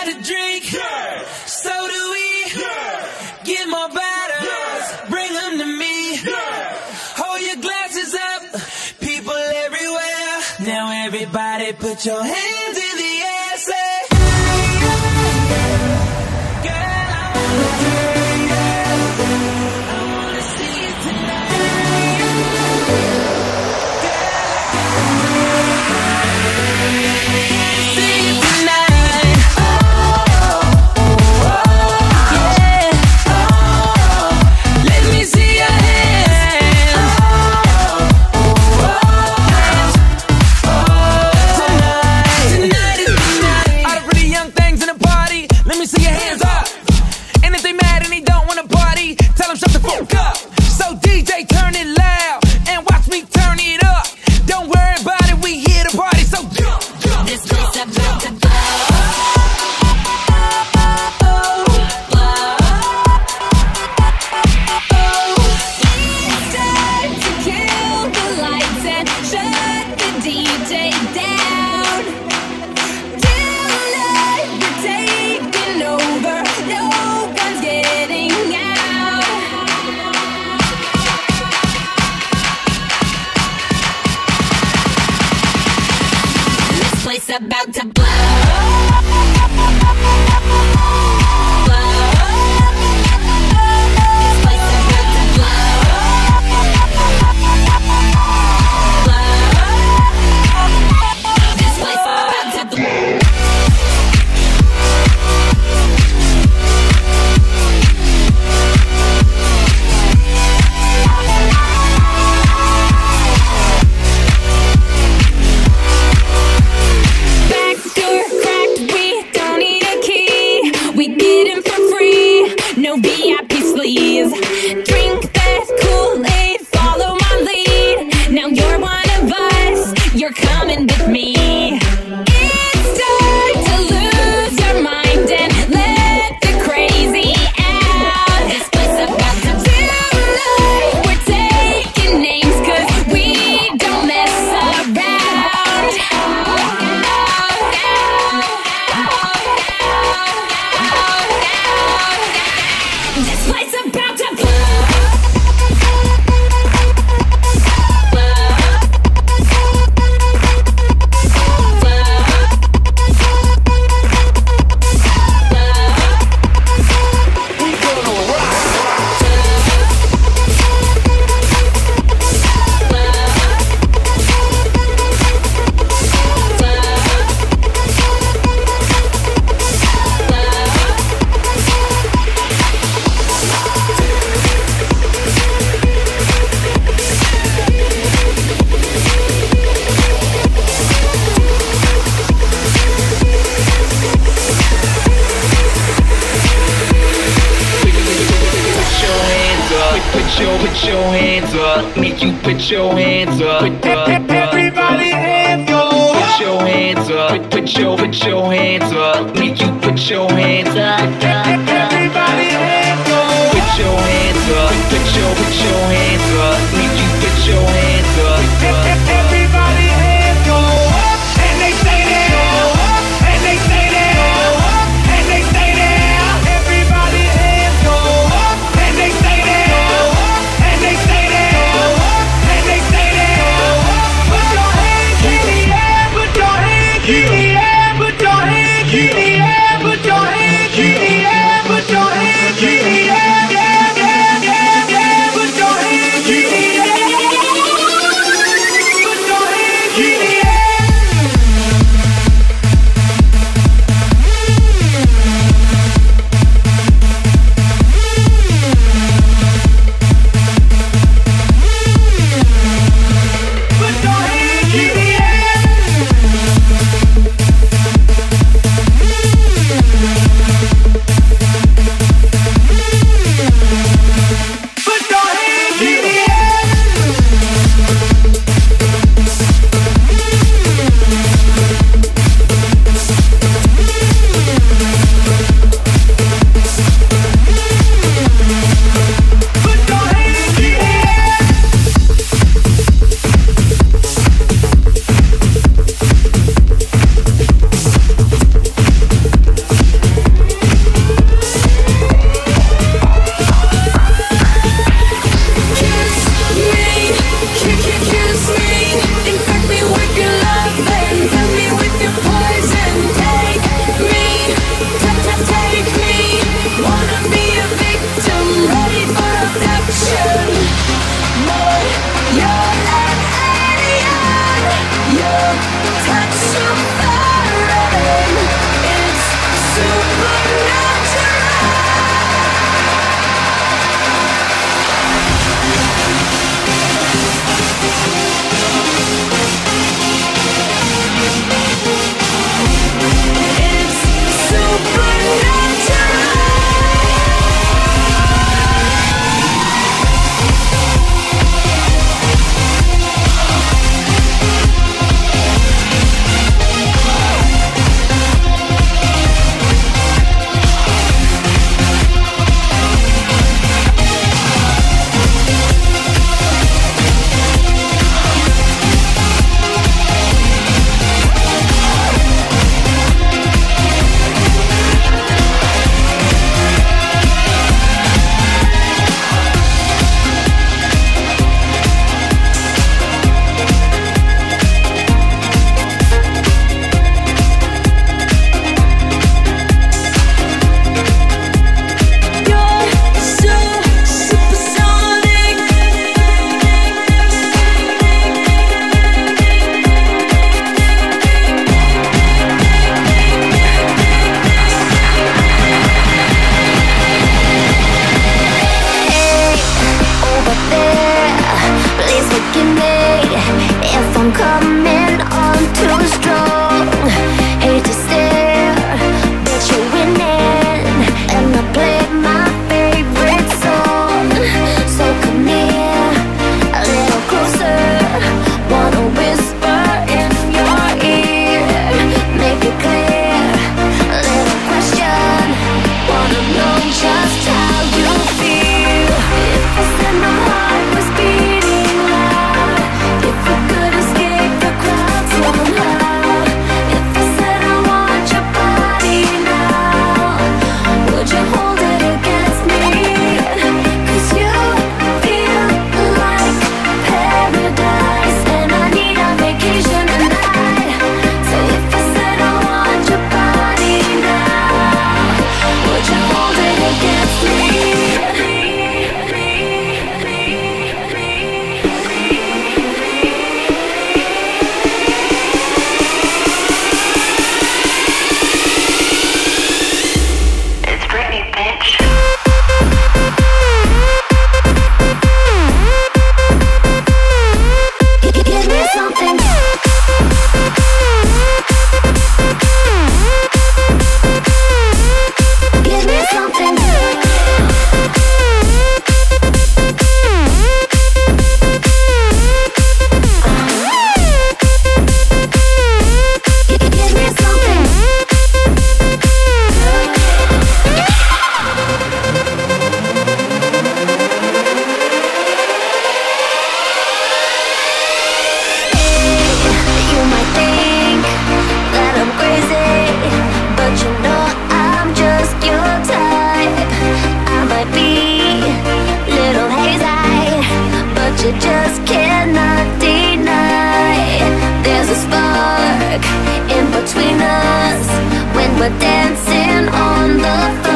got a drink, so do we. Get more bottles, bring them to me. Hold your glasses up, people everywhere. Now everybody put your hands in the air, say, girl, I wanna do it. I wanna see you tonight. See you tonight. Let me see your hands. Tonight is the night. All the pretty young things in the party, let me see your hands up. And if they mad and they don't wanna party, tell them shut the fuck up. So DJ, turn it loud and watch me turn it up. Don't worry about it, we here to party, so jump, jump. This place about to blow. It's time to kill the lights and shut the DJ down. Tonight we're taking over. No one's getting out. This place about to blow. Back door cracked, we don't need a key. We get in for free, no VIP sleeves. Drink that Kool-Aid, follow my lead. Now you're one of us, you're coming with me. It's time to lose your mind and let the crazy out. This place about to tonight, we're taking names 'cause we don't mess around. This place about to blow. Put your hands up, make you put your hands up. Everybody hands up. Put your hands up. Put your hands up, make you put your hands up. Everybody hands up. Put your hands up. Put your hands up, make you put your hands up. Everybody hands up. And they stay there. And they stay there. And they stay there. Everybody hands up. And they stay there. And they stay there. And they stay there. Put your hands in the air. Put your hands in the air. Put your hands in the air. Put your hands in the air. Put your hands in the air. Yeah, yeah, yeah, yeah. Put your hands. we're dancing on the floor.